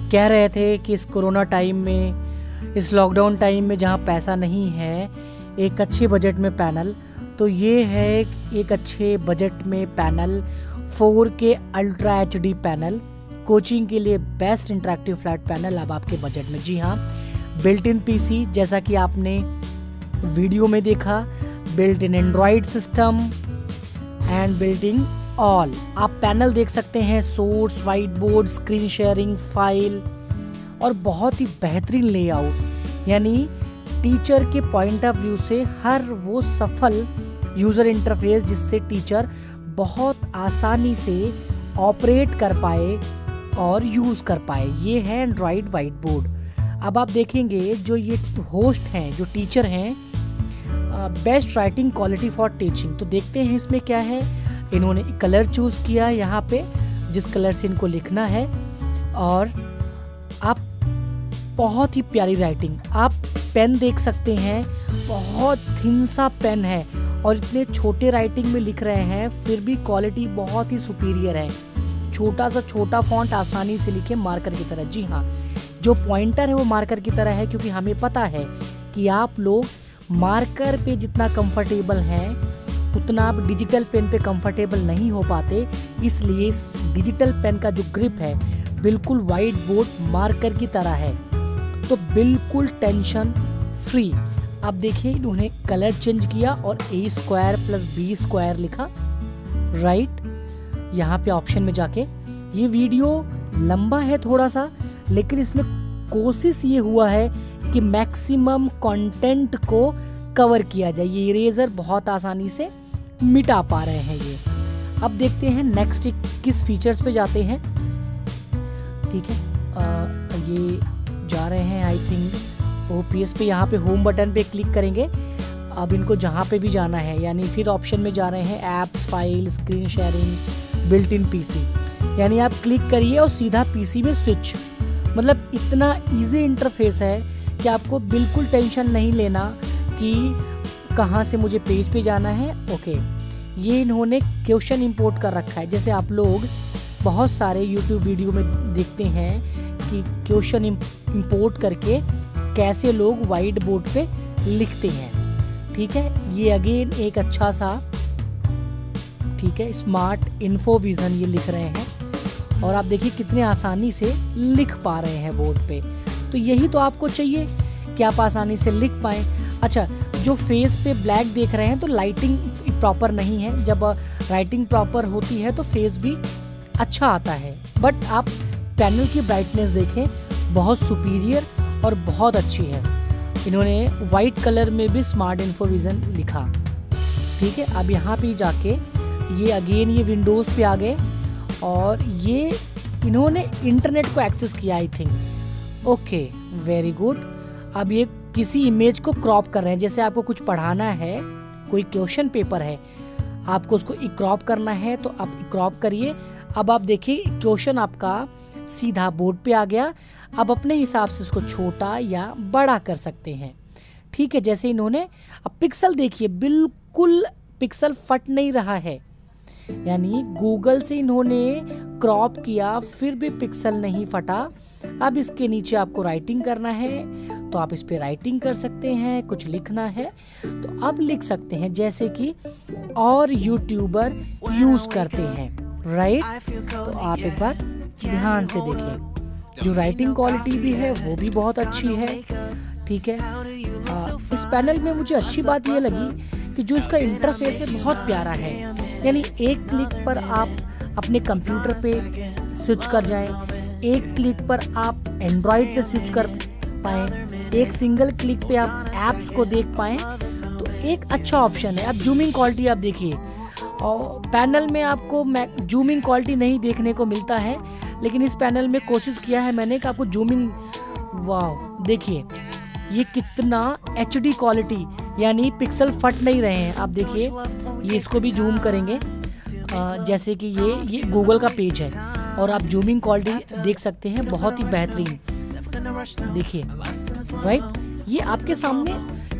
कह रहे थे कि इस कोरोना टाइम में, इस लॉकडाउन टाइम में जहाँ पैसा नहीं है, एक अच्छे बजट में पैनल, तो ये है एक अच्छे बजट में panel, 4K ultra HD panel, coaching के लिए बेस्ट इंटरेक्टिव फ्लैट पैनल अब आपके बजट में। जी हाँ, बिल्ट इन PC जैसा कि आपने वीडियो में देखा, built in android system and built in all. आप पैनल देख सकते हैं, source, white board, screen sharing, file और बहुत ही बेहतरीन लेआउट, यानी टीचर के पॉइंट ऑफ व्यू से हर वो सफल यूज़र इंटरफेस जिससे टीचर बहुत आसानी से ऑपरेट कर पाए और यूज़ कर पाए। ये है एंड्रॉयड वाइट बोर्ड। अब आप देखेंगे जो ये होस्ट हैं, जो टीचर हैं, best writing quality for teaching, तो देखते हैं इसमें क्या है। इन्होंने कलर चूज़ किया यहाँ पे, जिस कलर से इनको लिखना है, और आप बहुत ही प्यारी राइटिंग, आप पेन देख सकते हैं, बहुत थिन सा पेन है और इतने छोटे राइटिंग में लिख रहे हैं, फिर भी क्वालिटी बहुत ही सुपीरियर है। छोटा सा छोटा फॉन्ट, आसानी से लिखे मार्कर की तरह। जी हाँ, जो पॉइंटर है वो मार्कर की तरह है, क्योंकि हमें पता है कि आप लोग मार्कर पे जितना कंफर्टेबल हैं उतना आप डिजिटल पेन पे कंफर्टेबल नहीं हो पाते, इसलिए इस डिजिटल पेन का जो ग्रिप है बिल्कुल वाइट बोर्ड मार्कर की तरह है, तो बिल्कुल टेंशन फ्री। अब देखिए इन्होंने कलर चेंज किया और A² + B² लिखा, राइट। यहाँ पे ऑप्शन में जाके, ये वीडियो लंबा है थोड़ा सा, लेकिन इसमें कोशिश ये हुआ है कि मैक्सिमम कंटेंट को कवर किया जाए। ये इरेजर बहुत आसानी से मिटा पा रहे हैं ये। अब देखते हैं नेक्स्ट किस फीचर्स पे जाते हैं। ठीक है, ये जा रहे हैं आई थिंक OPS पे। यहाँ पे होम बटन पे क्लिक करेंगे। अब इनको जहाँ पे भी जाना है, यानी फिर ऑप्शन में जा रहे हैं apps, file, screen sharing, built in PC, यानी आप क्लिक करिए और सीधा PC में स्विच। मतलब इतना इजी इंटरफेस है कि आपको बिल्कुल टेंशन नहीं लेना कि कहाँ से मुझे पेज पे जाना है। ओके, ये इन्होंने क्वेश्चन इंपोर्ट कर रखा है। जैसे आप लोग बहुत सारे YouTube वीडियो में देखते हैं कि क्वेश्चन इंपोर्ट करके कैसे लोग वाइट बोर्ड पे लिखते हैं। ठीक है, ये अगेन एक अच्छा सा, ठीक है, स्मार्ट इन्फो विजन ये लिख रहे हैं और आप देखिए कितने आसानी से लिख पा रहे हैं बोर्ड पे। तो यही तो आपको चाहिए कि आप आसानी से लिख पाएँ। अच्छा, जो फेस पे ब्लैक देख रहे हैं तो लाइटिंग प्रॉपर नहीं है। जब राइटिंग प्रॉपर होती है तो फेस भी अच्छा आता है, बट आप पैनल की ब्राइटनेस देखें, बहुत सुपीरियर और बहुत अच्छी है। इन्होंने वाइट कलर में भी स्मार्ट इन्फो विजन लिखा। ठीक है, अब यहाँ पे जाके ये अगेन ये विंडोज़ पे आ गए और ये इन्होंने इंटरनेट को एक्सेस किया I think. Okay, very good. अब ये किसी इमेज को क्रॉप कर रहे हैं। जैसे आपको कुछ पढ़ाना है, कोई क्वेश्चन पेपर है, आपको उसको क्रॉप करना है तो आप क्रॉप करिए। अब आप देखिए क्वेश्चन आपका सीधा बोर्ड पे आ गया। अब अपने हिसाब से उसको छोटा या बड़ा कर सकते हैं। ठीक है, जैसे इन्होंने, अब पिक्सल देखिए, बिल्कुल पिक्सल फट नहीं रहा है, यानी गूगल से इन्होंने क्रॉप किया फिर भी पिक्सल नहीं फटा। अब इसके नीचे आपको राइटिंग करना है तो आप इस पे राइटिंग कर सकते हैं, कुछ लिखना है तो अब लिख सकते हैं, जैसे कि और यूट्यूबर यूज करते हैं, राइट। तो आप एक बार ध्यान से देखिए, जो राइटिंग क्वालिटी भी है वो भी बहुत अच्छी है। ठीक है, इस पैनल में मुझे अच्छी बात ये लगी कि जो इसका इंटरफेस है बहुत प्यारा है, यानी एक क्लिक पर आप अपने कंप्यूटर पे स्विच कर जाएं, एक क्लिक पर आप एंड्रॉयड पे स्विच कर पाएँ, एक सिंगल क्लिक पे आप ऐप्स को देख पाएँ, तो एक अच्छा ऑप्शन है। अब जूमिंग क्वालिटी आप देखिए, और पैनल में आपको जूमिंग क्वालिटी नहीं देखने को मिलता है, लेकिन इस पैनल में कोशिश किया है मैंने कि आपको जूमिंग, वाह देखिए ये कितना HD क्वालिटी, यानी पिक्सल फट नहीं रहे हैं। आप देखिए, ये इसको भी जूम करेंगे, जैसे कि ये गूगल का पेज है और आप जूमिंग क्वालिटी देख सकते हैं, बहुत ही बेहतरीन। देखिए, राइट, ये आपके सामने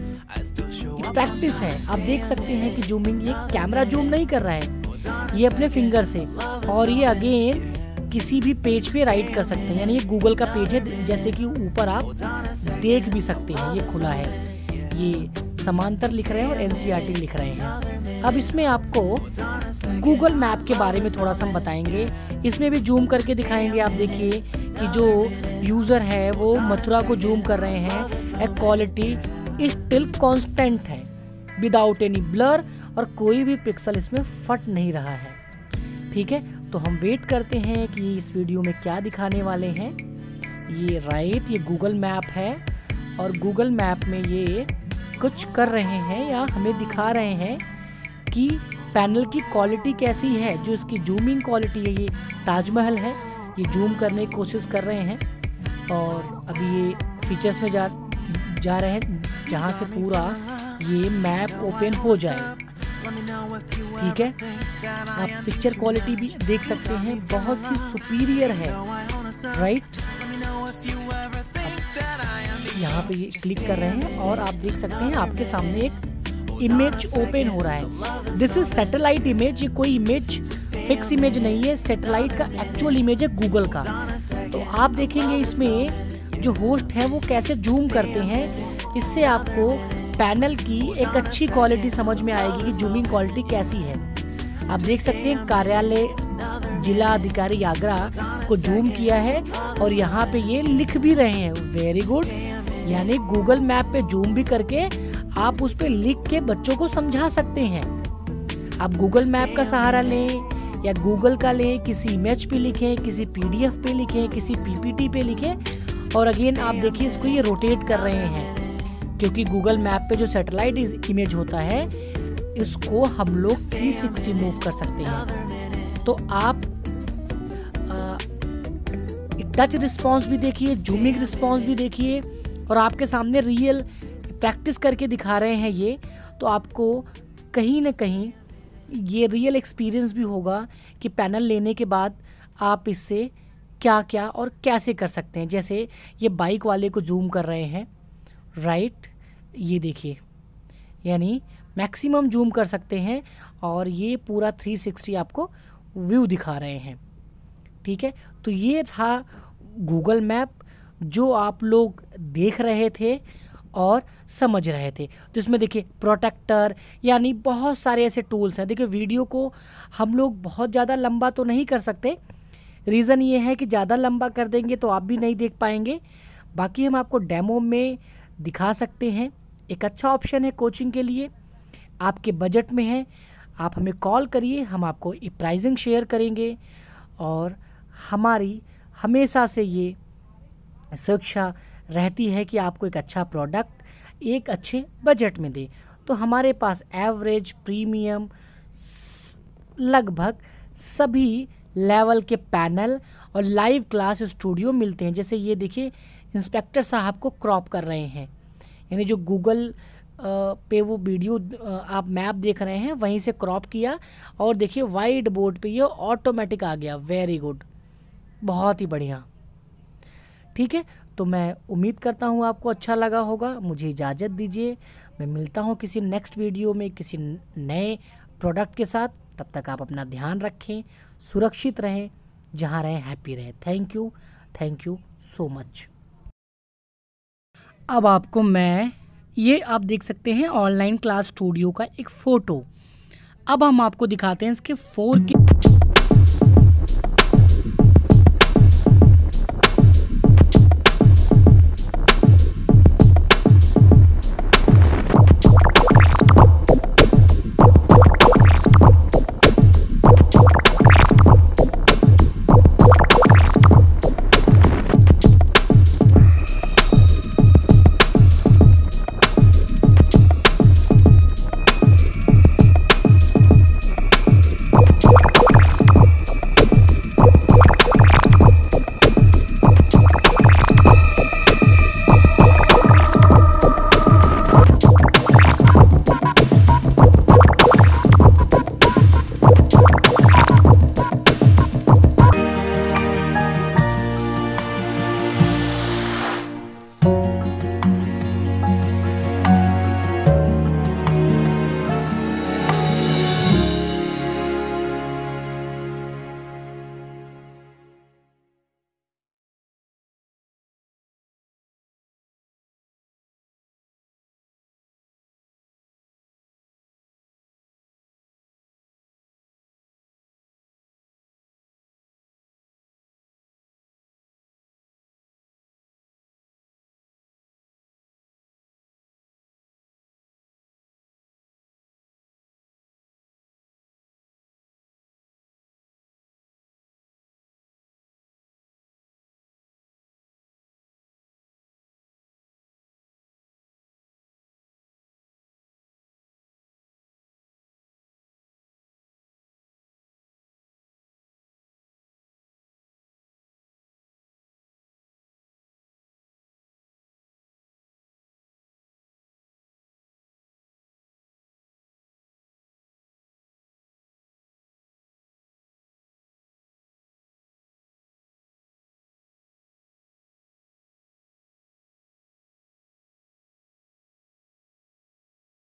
प्रैक्टिस है। आप देख सकते हैं कि जूमिंग, ये कैमरा जूम नहीं कर रहा है, ये अपने फिंगर से, और ये अगेन किसी भी पेज पे राइट कर सकते हैं, यानी ये गूगल का पेज है, जैसे कि ऊपर आप देख भी सकते हैं, ये खुला है, ये समांतर लिख रहे हैं और एनसीईआरटी लिख रहे हैं। अब इसमें आपको गूगल मैप के बारे में थोड़ा सा हम बताएंगे, इसमें भी जूम करके दिखाएंगे। आप देखिए कि जो यूज़र है वो मथुरा को जूम कर रहे हैं, क्वालिटी स्टिल कांस्टेंट है विदाउट एनी ब्लर, और कोई भी पिक्सल इसमें फट नहीं रहा है। ठीक है, तो हम वेट करते हैं कि इस वीडियो में क्या दिखाने वाले हैं। ये राइट, ये गूगल मैप है और गूगल मैप में ये कुछ कर रहे हैं या हमें दिखा रहे हैं कि पैनल की क्वालिटी कैसी है। जो इसकी जूमिंग क्वालिटी है, ये ताजमहल है, ये जूम करने की कोशिश कर रहे हैं। और अभी ये फीचर्स में जा रहे हैं जहाँ से पूरा ये मैप ओपन हो जाए। ठीक है, आप पिक्चर क्वालिटी भी देख सकते हैं, बहुत ही सुपीरियर है। राइट, यहाँ पे ये क्लिक कर रहे हैं और आप देख सकते हैं आपके सामने एक इमेज ओपन हो रहा है। दिस इज सैटेलाइट इमेज, ये कोई इमेज फिक्स इमेज नहीं है, सैटेलाइट का एक्चुअल इमेज है गूगल का। तो आप देखेंगे इसमें जो होस्ट है वो कैसे जूम करते हैं, इससे आपको पैनल की एक अच्छी क्वालिटी समझ में आएगी कि जूमिंग क्वालिटी कैसी है। आप देख सकते हैं कार्यालय जिला अधिकारी आगरा को जूम किया है और यहाँ पे ये लिख भी रहे हैं, वेरी गुड। यानी गूगल मैप पे जूम भी करके आप उस पे लिख के बच्चों को समझा सकते हैं। आप गूगल मैप का सहारा लें या गूगल का लें, किसी इमेज पे लिखें, किसी पीडीएफ पे लिखें, किसी पीपीटी पे लिखें। और अगेन आप देखिए इसको ये रोटेट कर रहे हैं, क्योंकि गूगल मैप पे जो सैटेलाइट इमेज होता है इसको हम लोग 360 मूव कर सकते हैं। तो आप टच रिस्पॉन्स भी देखिए, जूमिंग रिस्पॉन्स भी देखिए, और आपके सामने रियल प्रैक्टिस करके दिखा रहे हैं ये। तो आपको कहीं ना कहीं ये रियल एक्सपीरियंस भी होगा कि पैनल लेने के बाद आप इससे क्या क्या और कैसे कर सकते हैं। जैसे ये बाइक वाले को जूम कर रहे हैं, राइट, ये देखिए, यानी मैक्सिमम जूम कर सकते हैं और ये पूरा 360 आपको व्यू दिखा रहे हैं। ठीक है, तो ये था गूगल मैप जो आप लोग देख रहे थे और समझ रहे थे। तो इसमें देखिए प्रोटेक्टर, यानी बहुत सारे ऐसे टूल्स हैं। देखिए वीडियो को हम लोग बहुत ज़्यादा लंबा तो नहीं कर सकते, रीज़न ये है कि ज़्यादा लंबा कर देंगे तो आप भी नहीं देख पाएंगे। बाकी हम आपको डेमो में दिखा सकते हैं। एक अच्छा ऑप्शन है कोचिंग के लिए, आपके बजट में है, आप हमें कॉल करिए, हम आपको प्राइसिंग शेयर करेंगे। और हमारी हमेशा से ये शिक्षा रहती है कि आपको एक अच्छा प्रोडक्ट एक अच्छे बजट में दे। तो हमारे पास एवरेज, प्रीमियम, लगभग सभी लेवल के पैनल और लाइव क्लास स्टूडियो मिलते हैं। जैसे ये देखिए इंस्पेक्टर साहब को क्रॉप कर रहे हैं, यानी जो गूगल पे वो वीडियो आप मैप देख रहे हैं वहीं से क्रॉप किया और देखिए वाइट बोर्ड पे ये ऑटोमेटिक आ गया। वेरी गुड, बहुत ही बढ़िया। ठीक है, तो मैं उम्मीद करता हूँ आपको अच्छा लगा होगा। मुझे इजाज़त दीजिए, मैं मिलता हूँ किसी नेक्स्ट वीडियो में किसी नए प्रोडक्ट के साथ। तब तक आप अपना ध्यान रखें, सुरक्षित रहें, जहाँ रहें हैप्पी रहें। Thank you so much. अब आपको मैं ये आप देख सकते हैं ऑनलाइन क्लास स्टूडियो का एक फ़ोटो। अब हम आपको दिखाते हैं इसके 4K